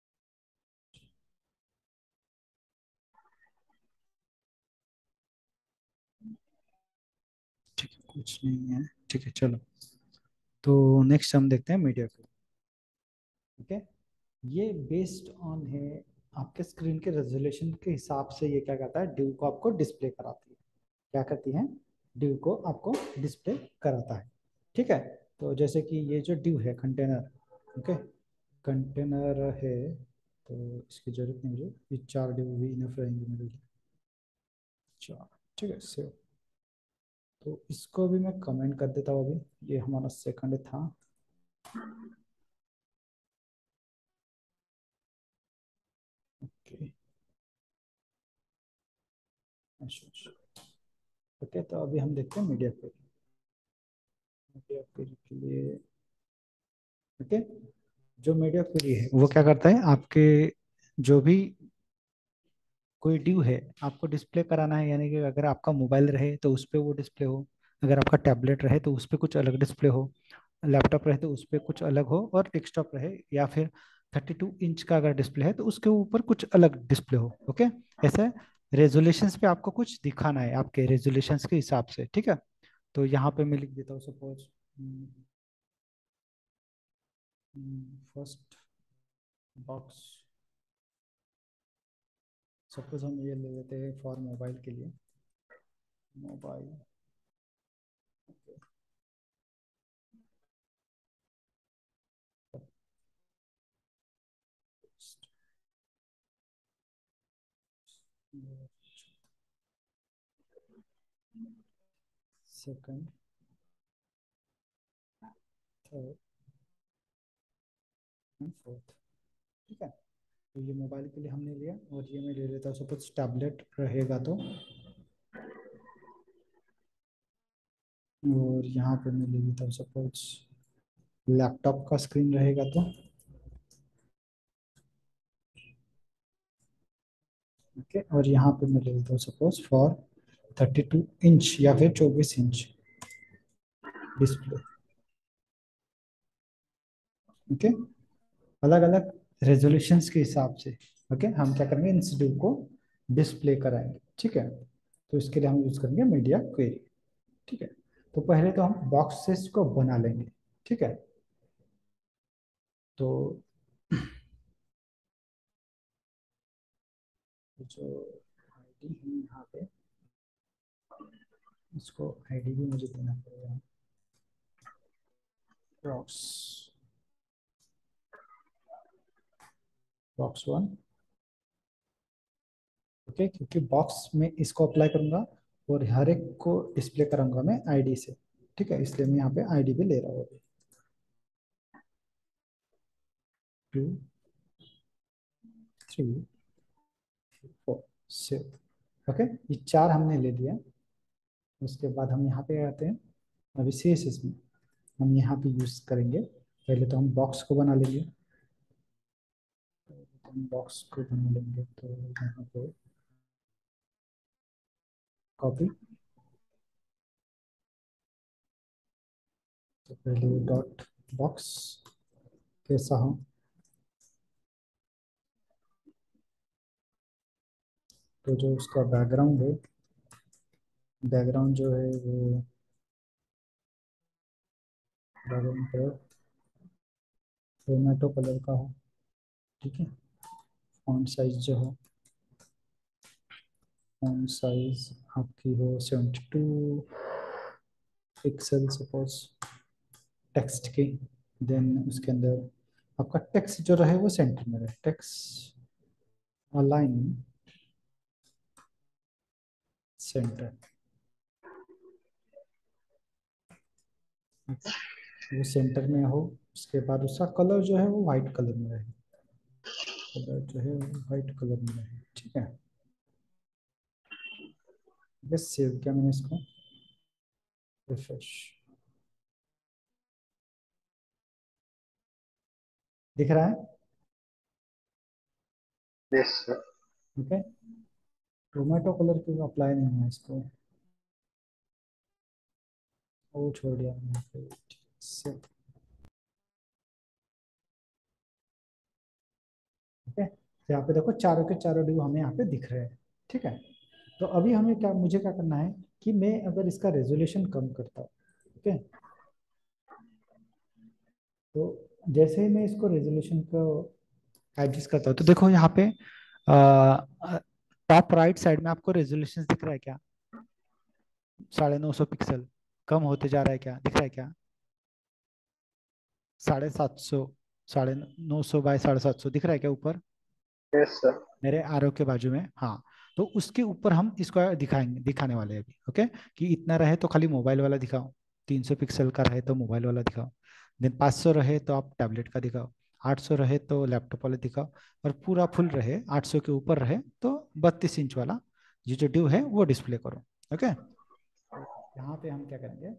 ठीक है, कुछ नहीं है। ठीक है, चलो, तो नेक्स्ट हम देखते हैं मीडिया क्वेरी। ओके, ये बेस्ड ऑन है आपके स्क्रीन के रेजोल्यूशन के हिसाब से ये क्या करता है, डिव को आपको डिस्प्ले कराती है। क्या करती है, डिव को आपको डिस्प्ले कराता है। ठीक है, तो जैसे कि ये जो डिव है कंटेनर, ओके, कंटेनर है, तो इसकी जरूरत नहीं मुझे, ये चार डिव भी इनफ रहेंगे मेरे लिए, चार। ठीक है, सेव। तो इसको भी मैं कमेंट कर देता हूँ अभी, ये हमारा सेकंड था। ओके, अच्छा अच्छा। ओके, तो अभी हम देखते हैं मीडिया क्वेरी। मीडिया क्वेरी के लिए, ओके, जो मीडिया क्वेरी है वो क्या करता है, आपके जो भी कोई ड्यू है आपको डिस्प्ले कराना है, यानी कि अगर आपका मोबाइल रहे तो उस पर वो डिस्प्ले हो, अगर आपका टैबलेट रहे तो उस पर कुछ अलग डिस्प्ले हो, लैपटॉप रहे तो उस पर कुछ अलग हो, और डेस्कटॉप रहे या फिर थर्टी टू इंच का अगर डिस्प्ले है तो उसके ऊपर कुछ अलग डिस्प्ले हो। ओके, ऐसे रेजोल्यूशंस पे आपको कुछ दिखाना है आपके रेजोल्यूशंस के हिसाब से। ठीक है, तो यहाँ पे मैं लिख देता हूँ सपोज फर्स्ट बॉक्स, सपोज हम ये ले लेते हैं फॉर मोबाइल के लिए, mobile. Second, third and fourth. ठीक है, तो ये मोबाइल के लिए हमने लिया, और ये मैं ले लेता हूँ सपोज टैबलेट रहेगा तो, और यहाँ पे मैं ले लेता हूँ सपोज लैपटॉप का स्क्रीन रहेगा तो। ओके, और यहाँ पे मैं ले लेता हूँ suppose for thirty two inch या फिर चौबीस इंच डिस्प्ले। ओके, अलग अलग रेजोल्यूशंस के हिसाब से, ओके, हम क्या करेंगे, इन शेड्यूल को डिस्प्ले कराएंगे। ठीक है, तो इसके लिए हम यूज करेंगे मीडिया क्वेरी। ठीक है, तो पहले तो हम बॉक्सेस को बना लेंगे। ठीक है, तो जो आईडी है यहाँ पे, इसको आईडी भी मुझे देना पड़ेगा, बॉक्स, बॉक्स वन। ओके, क्योंकि बॉक्स में इसको अप्लाई करूंगा और हर एक को डिस्प्ले करूंगा मैं आईडी से। ठीक है, इसलिए मैं यहाँ पे आईडी भी ले रहा हूँ अभी, two three four seven. Okay, ये चार हमने ले लिया। उसके बाद हम यहाँ पे आते हैं, अभी सी एस एस में हम यहाँ पे यूज करेंगे। पहले तो हम बॉक्स को बना लेंगे, तो हम बॉक्स को बना लेंगे, तो यहाँ पे कॉपी, तो पहले डॉट बॉक्स कैसा हो, तो जो उसका बैकग्राउंड है, बैकग्राउंड जो है वो बैकग्राउंड कलर टोमेटो कलर का हो। ठीक है, फॉन्ट साइज जो हो, फॉन्ट साइज आपकी हो seventy two pixel suppose text की। देन उसके अंदर आपका टेक्स्ट जो रहे वो सेंटर में रहे, टेक्स्ट अलाइन सेंटर, वो सेंटर में हो। उसके बाद उसका कलर जो है वो वाइट कलर में रहे, कलर जो है वो वाइट कलर में रहे। ठीक है, बस सेव किया मैंने इसको, रिफ्रेश। दिख रहा है? Yes sir. Okay, tomato colour क्यों अप्लाई नहीं हुआ इसको, वो छोड़ दिया मैंने यहाँ पे। से- ओके, तो यहाँ पे देखो चारों के चारों ड्यू हमें यहाँ पे दिख रहे हैं। ठीक है, तो अभी हमें क्या, मुझे क्या करना है कि मैं अगर इसका रेजोल्यूशन कम करता हूँ, ओके, तो जैसे ही मैं इसको रेजोल्यूशन को एडजस्ट करता हूँ, तो देखो यहाँ पे टॉप राइट साइड में आपको रेजोल्यूशन दिख रहा है क्या? साढ़े नौ सौ पिक्सल कम होते जा रहा है क्या, दिख रहा है क्या? साढ़े सात सौ, साढ़े नौ सौ बाय साढ़े सात सौ दिख रहा है क्या ऊपर यस सर। मेरे आरो के बाजू में? हाँ, तो उसके ऊपर हम इसको दिखाएंगे, दिखाने वाले हैं अभी। ओके, कि इतना रहे तो खाली मोबाइल वाला दिखाओ, तीन सौ पिक्सल का रहे तो मोबाइल वाला दिखाओ, देन पाँच सौ रहे तो आप टैबलेट का दिखाओ, आठ सौ रहे तो लैपटॉप वाला दिखाओ, और पूरा फुल रहे आठ सौ के ऊपर रहे तो बत्तीस इंच वाला ये जो ड्यू है वो डिस्प्ले करो। ओके, तो यहाँ पे हम क्या करेंगे,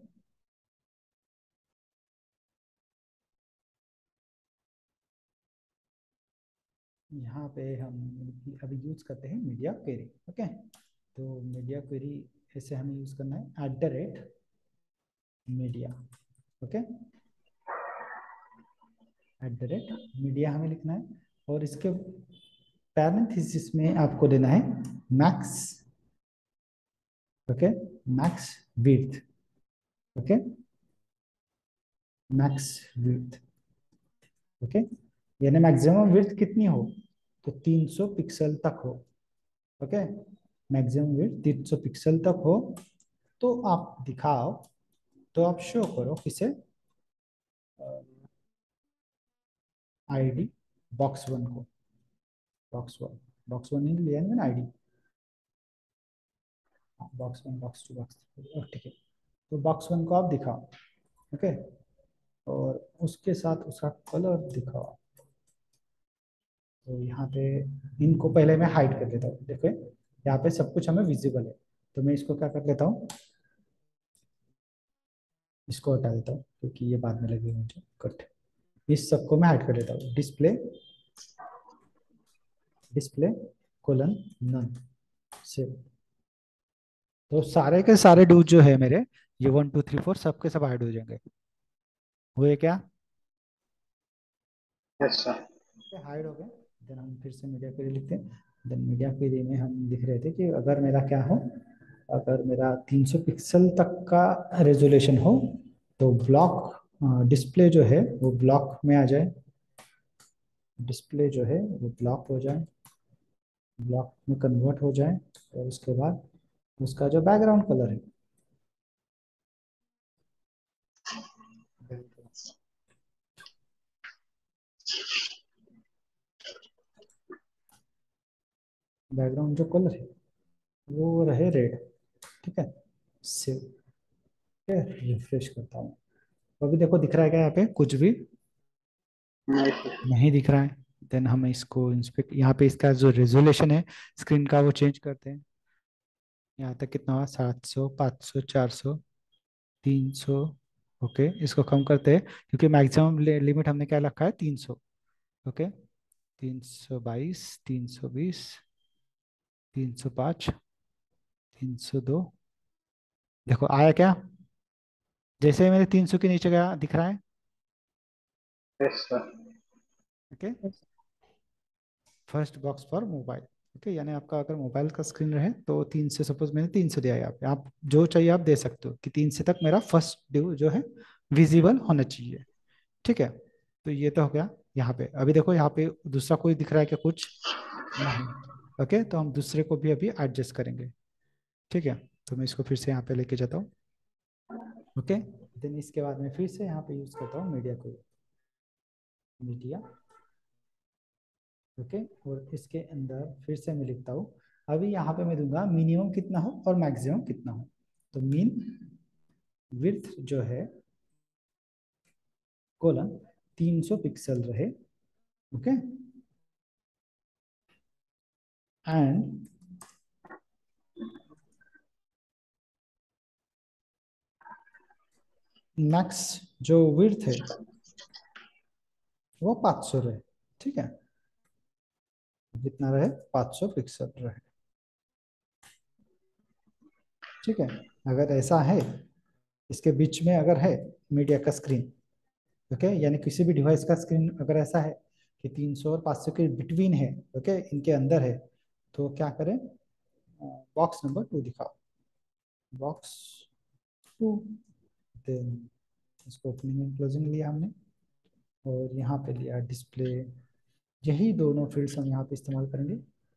यहाँ पे हम अभी यूज करते हैं मीडिया क्वेरी। ओके, तो मीडिया क्वेरी ऐसे हमें यूज करना है, at the rate media. Okay, at the rate media हमें लिखना है, और इसके पैरेंथेसिस में आपको देना है max. Okay, max width. Okay, max width. Okay, यानी मैक्सिमम विड्थ कितनी हो, तो तीन सौ पिक्सल तक हो। ओके, मैक्सिमम विड्थ तीन सौ पिक्सल तक हो, तो आप दिखाओ, तो आप शो करो किसे, आईडी बॉक्स वन को, बॉक्स वन, बॉक्स वन नहीं लिया मैंने ID, box one box two box three, ठीक है, तो बॉक्स वन को आप दिखाओ। ओके, और उसके साथ उसका कलर दिखाओ। तो यहाँ पे इनको पहले मैं हाइड कर देता हूँ, देखो यहाँ पे सब कुछ हमें विजिबल है, तो मैं इसको क्या कर लेता हूँ, इसको हटा देता हूँ क्योंकि ये बाद में लगेगा मुझे कट। इस सबको मैं हाइड कर देता हूँ, डिस्प्ले, डिस्प्ले कोलन नन से, तो सारे के सारे डूज जो है मेरे, ये वन टू थ्री फोर सबके सब हाइड हो जाएंगे। हुए क्या? Yes sir. हाइड हो गए। देन हम फिर से मीडिया क्वेरी लिखते हैं। देन मीडिया क्वेरी में हम लिख रहे थे कि अगर मेरा क्या हो, अगर मेरा तीन सौ पिक्सल तक का रेजोल्यूशन हो, तो ब्लॉक डिस्प्ले जो है वो ब्लॉक में आ जाए, डिस्प्ले जो है वो ब्लॉक हो जाए, ब्लॉक में कन्वर्ट हो जाए, और उसके बाद उसका जो बैकग्राउंड कलर है, बैकग्राउंड जो कलर है वो रहे रेड। ठीक है, सेव, रिफ्रेश करता हूँ, अभी देखो दिख रहा है क्या यहाँ पे, कुछ भी नहीं सर। नहीं दिख रहा है। देन हम इसको इंस्पेक्ट, यहाँ पे इसका जो रेजोल्यूशन है स्क्रीन का वो चेंज करते हैं। यहाँ तक कितना हुआ, सात सौ, पाँच सौ, चार सौ, तीन सौ। ओके, इसको कम करते हैं क्योंकि मैक्सिमम लिमिट हमने क्या रखा है, तीन सौ। ओके, तीन सौ बाईस, तीन सौ बीस, तीन सौ पाँच, तीन सौ दो, देखो आया क्या, जैसे ही मैंने तीन सौ के नीचे गया दिख रहा है। Yes sir. Okay, first box for mobile. Okay, यानी आपका अगर मोबाइल का स्क्रीन रहे तो तीन से, सपोज मैंने तीन सौ दिया है, यहाँ पे आप जो चाहिए आप दे सकते हो कि तीन से तक मेरा फर्स्ट ड्यू जो है विजिबल होना चाहिए। ठीक है, तो ये तो हो गया। यहाँ पे अभी देखो, यहाँ पे दूसरा कोई दिख रहा है क्या, कुछ नहीं। ओके, तो हम दूसरे को भी अभी एडजस्ट करेंगे। ठीक है, तो मैं इसको फिर से यहाँ पे लेके जाता हूँ। ओके, देन इसके बाद में फिर से यहाँ पे यूज करता हूँ मीडिया को, मीडिया। ओके, और इसके अंदर फिर से मैं लिखता हूँ, अभी यहाँ पे मैं दूंगा मिनिमम कितना हो और मैक्सिमम कितना हो, तो मीन विड्थ जो है कोलन तीन सौ पिक्सल रहे। ओके, एंड मैक्स जो विड्थ है वो पाँच सौ रहे। ठीक है, जितना रहे पाँच सौ पिक्सल रहे। ठीक है, अगर ऐसा है, इसके बीच में अगर है मीडिया का स्क्रीन, ओके, यानी किसी भी डिवाइस का स्क्रीन अगर ऐसा है कि तीन सौ और पाँच सौ के बिटवीन है, ओके, इनके अंदर है, तो क्या करें, बॉक्स नंबर टू दिखाओ, बॉक्स टू। देन इसको ओपनिंग एंड क्लोजिंग लिया हमने, और यहाँ पे लिया डिस्प्ले। यही दोनों फील्ड्स हम यहाँ पे इस्तेमाल करेंगे,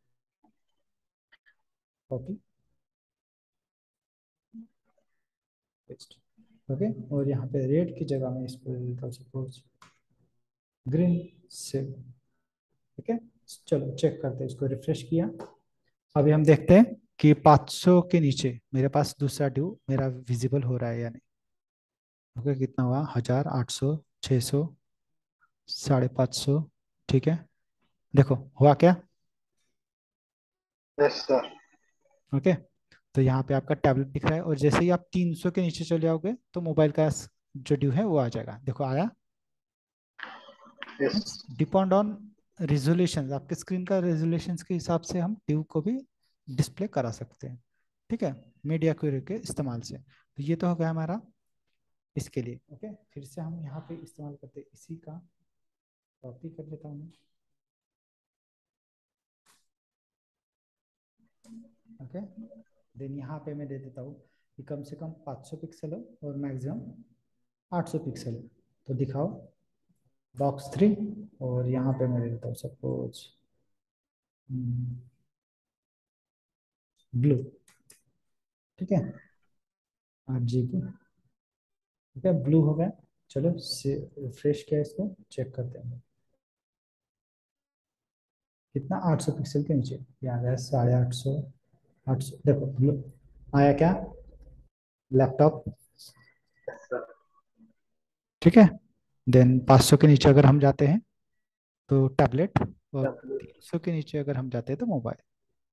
कॉपी पेस्ट, ओके। और यहाँ पे रेड की जगह में इसको दे देता हूँ सपोज ग्रीन से, ठीक है। चलो चेक करते हैं, इसको रिफ्रेश किया। अभी हम देखते हैं कि पाँच सौ के नीचे मेरे पास दूसरा ड्यू मेरा विजिबल हो रहा है या नहीं। ओके, कितना हुआ, हजार, आठ सौ, छः सौ, साढ़े पाँच सौ। ठीक है, देखो हुआ क्या। Yes sir. ओके, तो यहाँ पे आपका टैबलेट दिख रहा है, और जैसे ही आप तीन सौ के नीचे चले जाओगे तो मोबाइल का जो ड्यू है वो आ जाएगा। देखो आया। यस। डिपेंड ऑन रिजोल्यूशन, आपके स्क्रीन का रेजोल्यूशन के हिसाब से हम ड्यू को भी डिस्प्ले करा सकते हैं। ठीक है, मीडिया क्वेरी के इस्तेमाल से। तो ये तो हो गया हमारा इसके लिए। ओके, फिर से हम यहाँ पे इस्तेमाल करते हैं इसी का, कॉपी कर लेता हूँ मैं। ओके, देन यहाँ पे मैं दे देता हूँ कि कम से कम पाँच सौ पिक्सल हो और मैक्सिमम आठ सौ पिक्सल हो। तो दिखाओ बॉक्स थ्री, और यहाँ पे मैं दे देता हूँ सपोज ब्लू। ठीक है, आठ जी बी। ठीक है, ब्लू हो गया। चलो से रिफ्रेश किया, इसको चेक करते हैं कितना, आठ सौ पिक्सल के नीचे ये आ गया, साढ़े आठ सौ, आठ सौ। देखो ब्लू आया क्या, लैपटॉप। Yes sir. ठीक है, देन पाँच सौ के नीचे अगर हम जाते हैं तो टैबलेट, और डब्ल्यू। तीन सौ के नीचे अगर हम जाते हैं तो मोबाइल।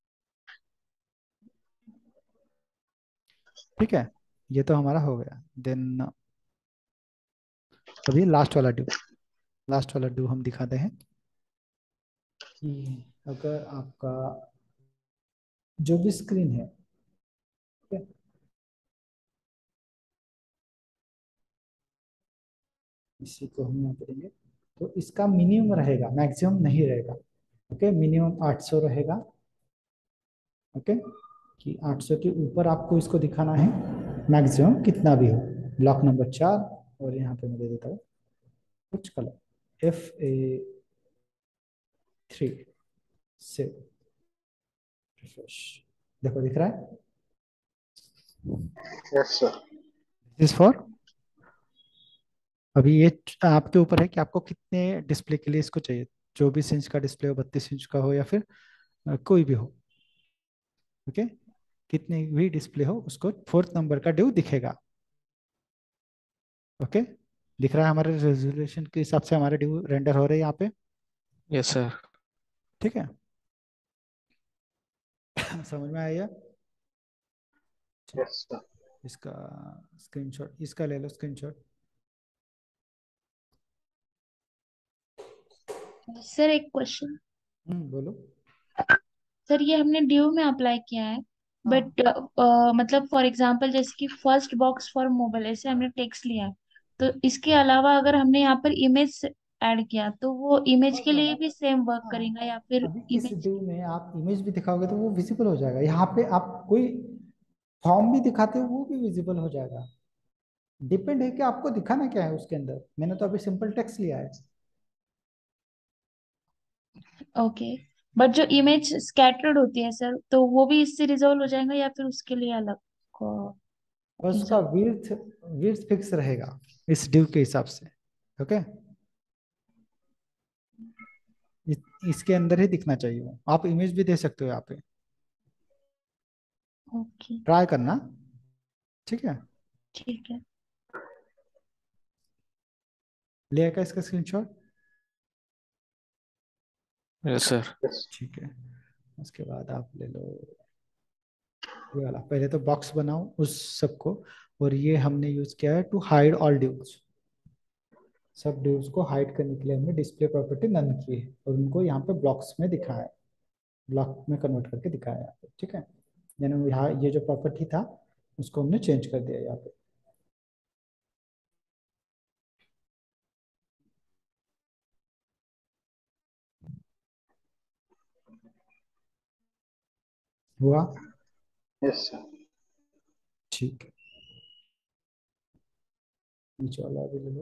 ठीक है, ये तो हमारा हो गया। देन अभी लास्ट वाला ड्यू, लास्ट वाला ड्यू हम दिखाते हैं कि अगर आपका जो भी स्क्रीन है, ठीक है, इसी को हम यहाँ करेंगे, तो इसका मिनिमम रहेगा, मैक्सिमम नहीं रहेगा। ओके, मिनिमम आठ सौ रहेगा। ओके, कि आठ सौ के ऊपर आपको इसको दिखाना है, मैक्सिमम कितना भी हो। ब्लॉक नंबर चार, और यहाँ पे मैं दे देता हूँ कुछ कलर, एफ ए थ्री से रिफ्रेश। देखो दिख रहा है, यस सर। This for. अभी ये आपके ऊपर है कि आपको कितने डिस्प्ले के लिए इसको चाहिए, चौबीस इंच का डिस्प्ले हो, बत्तीस इंच का हो, या फिर अ, कोई भी हो। ओके, कितने भी डिस्प्ले हो उसको फोर्थ नंबर का ड्यू दिखेगा। ओके, दिख रहा है, हमारे रेजोल्यूशन के हिसाब से हमारे ड्यू रेंडर हो रहे हैं यहाँ पे। Yes sir. ठीक है, समझ में आया। Yes sir. इसका स्क्रीनशॉट, इसका ले लो स्क्रीनशॉट। सर एक क्वेश्चन। हम्म, बोलो। सर ये हमने ड्यू में अप्लाई किया है, हाँ बट मतलब फॉर एग्जांपल जैसे कि फर्स्ट बॉक्स फॉर मोबाइल ऐसे हमने टेक्स्ट लिया है, तो इसके अलावा अगर हमने यहाँ पर इमेज ऐड किया तो वो इमेज नो के लिए प्रॉब्लम। भी सेम वर्क हाँ, करेगा या फिर अभी इस इमेज। ड्यू में आप इमेज भी दिखाओगे तो वो विजिबल हो जाएगा। यहाँ पे आप कोई फॉर्म भी दिखाते हो वो भी विजिबल हो जाएगा। डिपेंड है कि आपको दिखाना क्या है उसके अंदर। मैंने तो अभी सिंपल टेक्स्ट लिया है। ओके, बट जो इमेज स्कैटर्ड होती है सर, तो वो भी इससे रिजॉल्व हो जाएगा या फिर उसके लिए अलग को और उसका रिजॉल्व। विड्थ विड्थ फिक्स रहेगा इस ड्यू के हिसाब से। ओके, इस, इसके अंदर ही दिखना चाहिए वो। आप इमेज भी दे सकते हो यहाँ पे, ओके, ट्राई करना। ठीक है, ठीक है। ले का इसका स्क्रीनशॉट। Yes sir. यस। ठीक है, उसके बाद आप ले लो ये वाला। पहले तो बॉक्स बनाओ उस सबको, और ये हमने यूज किया है टू हाइड ऑल ड्यूज। सब डिव्स को हाइड करने के लिए हमने डिस्प्ले प्रॉपर्टी नन की है और उनको यहाँ पे ब्लॉक्स में दिखाया है, ब्लॉक में कन्वर्ट करके दिखाया है यहाँ पे, ठीक है। यानी यहाँ ये जो प्रॉपर्टी था उसको हमने चेंज कर दिया यहाँ पे। हुआ? Yes sir. ठीक है, नीचे वाला भी ले लो।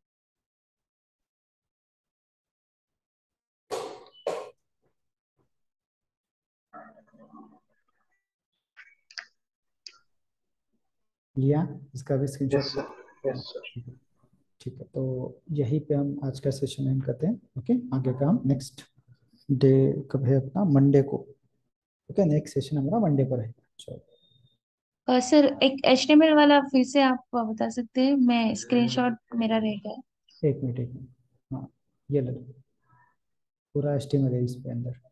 लिया? इसका भी स्क्रीनशॉट यस लिया? सर। Yes sir. ठीक है, ठीक है, तो यहीं पे हम आज का सेशन एंड करते हैं। ओके, आगे का हम नेक्स्ट डे कब है अपना, मंडे को। ओके, नेक्स्ट सेशन हमारा मंडे को रहेगा। चलो, अ, सर एक एच टी एम एल वाला फिर से आप बता सकते हैं, मैं स्क्रीनशॉट मेरा रह गया। एक मिनट एक मिनट, हाँ ये लो, पूरा एच टी एम एल है इस पे अंदर।